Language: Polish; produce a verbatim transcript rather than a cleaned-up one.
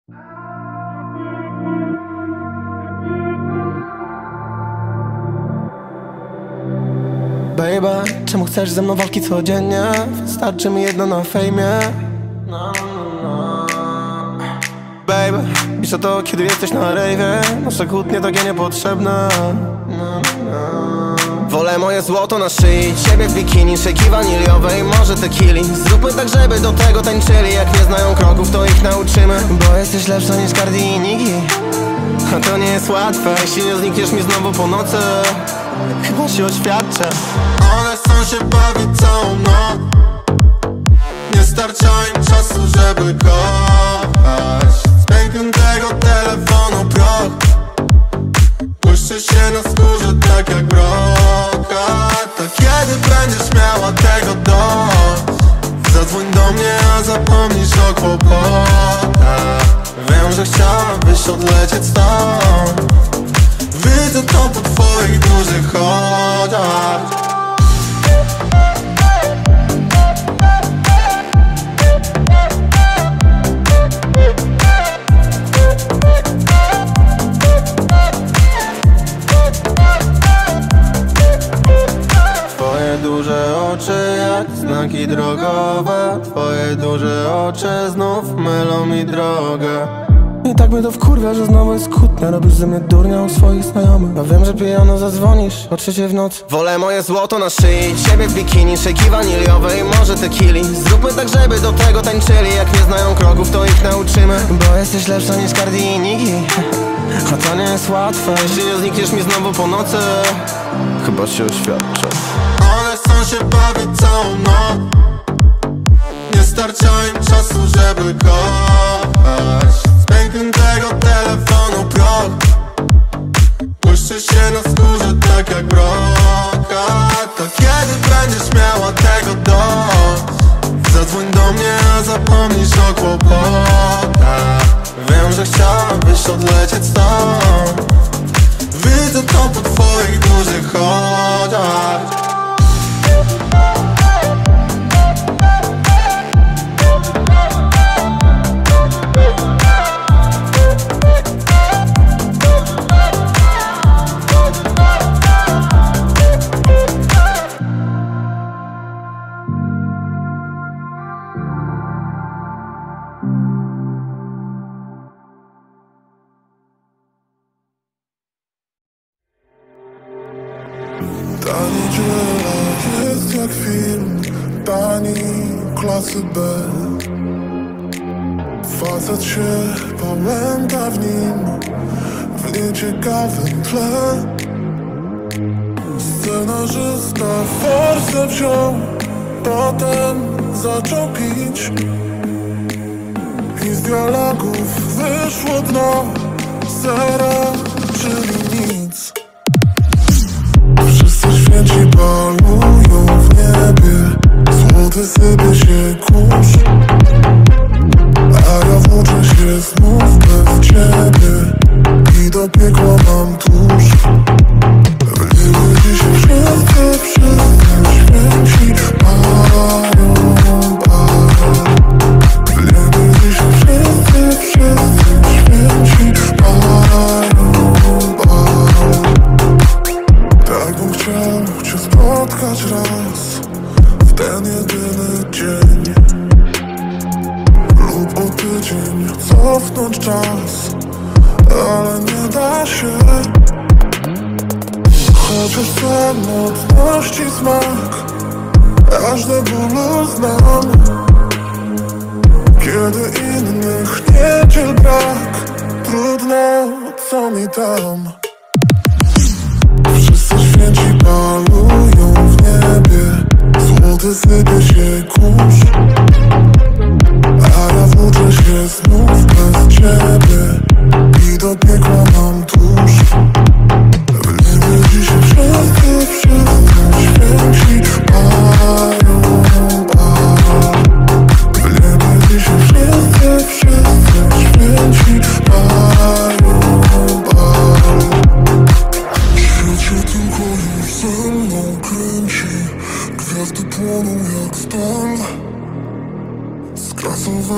Baby, czemu chcesz ze mną walki codziennie? Wystarczy mi jedno na fejmie. No, no. Baby, piszę to, kiedy jesteś na rejwie. Nasze kłótnie takie niepotrzebne. No, no. Wolę moje złoto na szyi, ciebie w bikini, szejki waniliowej, może tequili. Zróbmy tak, żeby do tego tańczyli. Jak nie znają kroków, to ich nauczymy. Bo jesteś lepsza niż Cardi i Niki. A to nie jest łatwe, jeśli nie znikniesz mi znowu po nocy. Chyba się oświadczę. One chcą się bawić całą noc. Nie starcza im czasu, żeby kochać. Z pękniętego telefonu proch błyszczy się na skórze tak jak brokat. To kiedy będziesz miała tego dość, zadzwoń do mnie, a zapomnisz o kłopotach. Wiem, że chciałabyś odlecieć stąd. Widzę to po twoich dużych oczach. Twoje duże oczy jak znaki drogowe. Twoje duże oczy znów mylą mi drogę. I tak mnie to wkurwia, że znowu jest kłótnia. Robisz ze mnie durnia u swoich znajomych. Ja wiem, że pijano zadzwonisz o trzeciej w nocy. Wolę moje złoto na szyi, ciebie w bikini, szejki waniliowej, może tequili. Zróbmy tak, żeby do tego tańczyli. Jak nie znają kroków, to ich nauczymy. Bo jesteś lepsza niż Cardi i Niki. A to nie jest łatwe, jeśli nie znikniesz mi znowu po nocy. Chyba się oświadczę. One chcą się bawić całą noc. Nie starcza im czasu, żeby kochać. Z pękniętego telefonu proch błyszczy się na skórze tak jak brokat. To kiedy będziesz miała tego dość, zadzwoń do mnie, a zapomnisz o kłopotach. Wiem, że chciałabyś odlecieć stąd. Widzę to po twoich dużych oczach. Tani dziura jest jak film, tani klasy B. Facet się pamięta w nim, w nieciekawym tle. Scenarzysta forsę wziął, potem zaczął pić i z dialogów wyszło dno, zero, czyli nic. Wszyscy święci balują w niebie, złoty sypie się kurz, a ja włóczę się znów bez ciebie i do piekła mam tuż. Wiemy dzisiaj wszyscy, wszyscy święci mają bar. Wiemy dzisiaj wszyscy, wszyscy święci mają bar. Tak bym chciał cię spotkać raz w ten jedyny dzień, lub o tydzień cofnąć czas, ale nie da się. Chociaż samotności smak, aż do bólu znam. Kiedy innych niedziel brak, trudno, co mi tam. Wszyscy święci balują w niebie, złoty sypie